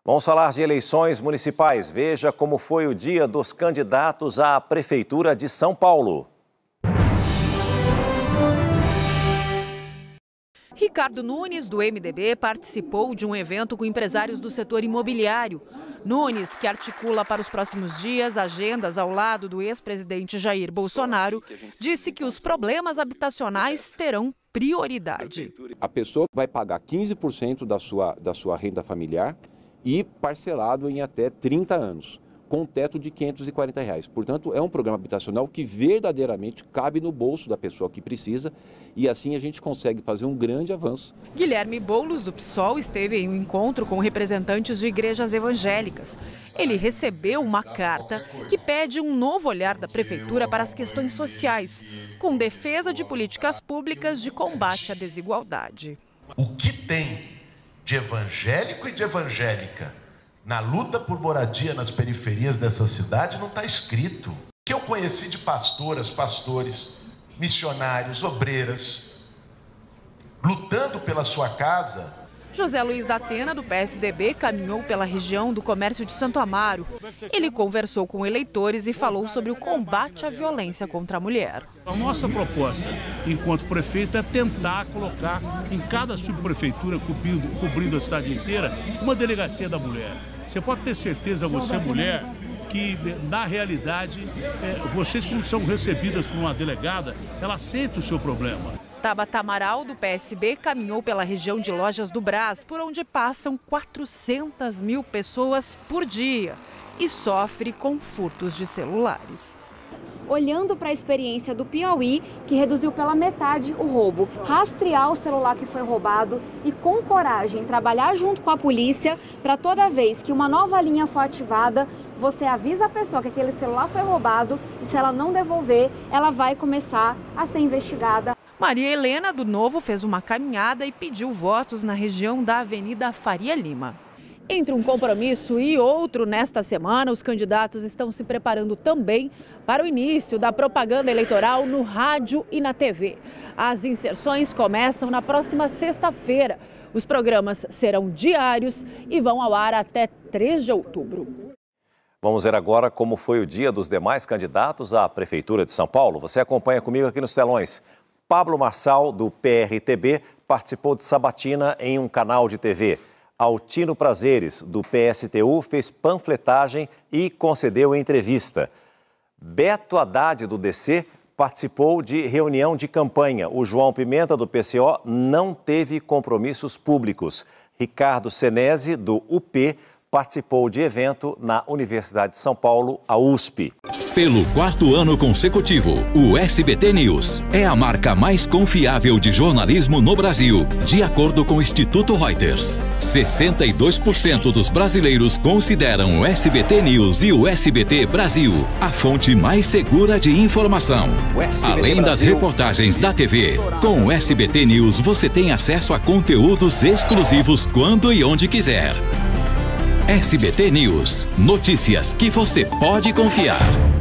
Vamos falar de eleições municipais. Veja como foi o dia dos candidatos à Prefeitura de São Paulo. Ricardo Nunes, do MDB, participou de um evento com empresários do setor imobiliário. Nunes, que articula para os próximos dias agendas ao lado do ex-presidente Jair Bolsonaro, disse que os problemas habitacionais terão prioridade. A pessoa vai pagar 15% da sua renda familiar e parcelado em até 30 anos, com um teto de R$ 540. Portanto, é um programa habitacional que verdadeiramente cabe no bolso da pessoa que precisa e assim a gente consegue fazer um grande avanço. Guilherme Boulos, do PSOL, esteve em um encontro com representantes de igrejas evangélicas. Ele recebeu uma carta que pede um novo olhar da Prefeitura para as questões sociais, com defesa de políticas públicas de combate à desigualdade. O que tem de evangélico e de evangélica na luta por moradia nas periferias dessa cidade não está escrito. O que eu conheci de pastoras, pastores, missionários, obreiras, lutando pela sua casa. José Luiz da Atena, do PSDB, caminhou pela região do comércio de Santo Amaro. Ele conversou com eleitores e falou sobre o combate à violência contra a mulher. A nossa proposta, enquanto prefeito, é tentar colocar em cada subprefeitura, cobrindo a cidade inteira, uma delegacia da mulher. Você pode ter certeza, você mulher, que na realidade, vocês quando são recebidas por uma delegada, ela sente o seu problema. Tabata Amaral, do PSB, caminhou pela região de Lojas do Brás, por onde passam 400 mil pessoas por dia e sofre com furtos de celulares. Olhando para a experiência do Piauí, que reduziu pela metade o roubo. Rastrear o celular que foi roubado e, com coragem, trabalhar junto com a polícia para toda vez que uma nova linha for ativada, você avisa a pessoa que aquele celular foi roubado e, se ela não devolver, ela vai começar a ser investigada. Maria Helena, do Novo, fez uma caminhada e pediu votos na região da Avenida Faria Lima. Entre um compromisso e outro nesta semana, os candidatos estão se preparando também para o início da propaganda eleitoral no rádio e na TV. As inserções começam na próxima sexta-feira. Os programas serão diários e vão ao ar até 3 de outubro. Vamos ver agora como foi o dia dos demais candidatos à Prefeitura de São Paulo. Você acompanha comigo aqui nos telões. Pablo Marçal, do PRTB, participou de sabatina em um canal de TV. Altino Prazeres, do PSTU, fez panfletagem e concedeu entrevista. Beto Haddad, do DC, participou de reunião de campanha. O João Pimenta, do PCO, não teve compromissos públicos. Ricardo Senesi, do UP, participou de evento na Universidade de São Paulo, a USP. Pelo 4º ano consecutivo, o SBT News é a marca mais confiável de jornalismo no Brasil, de acordo com o Instituto Reuters. 62% dos brasileiros consideram o SBT News e o SBT Brasil a fonte mais segura de informação. Além das reportagens da TV, com o SBT News você tem acesso a conteúdos exclusivos quando e onde quiser. SBT News, notícias que você pode confiar.